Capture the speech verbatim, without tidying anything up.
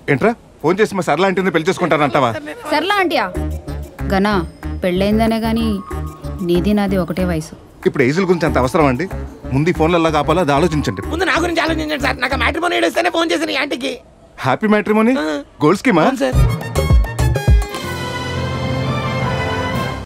ఏంట్రా ఫోన్ చేసి మా సర్లా అంటుంది పెళ్లి చేసుకుంటానంటావా? సర్లా అంటియా గనా పెళ్ళైందనే గాని నీది నాది ఒకటే వయసు. ఇప్పుడు ఏజుల గురించి అంత అవసరం అండి? ముందు ఈ ఫోన్లు ఎలా కాపాలో అది ఆలోచించండి. ముందు నా గురించి ఆలోచించండి సార్. నాకు మ్యాట్రిమోనీ ఏడుస్తేనే ఫోన్ చేసిన ఆంటీకి. హ్యాపీ మ్యాట్రిమోనీ గోల్డ్ స్కీమా? సార్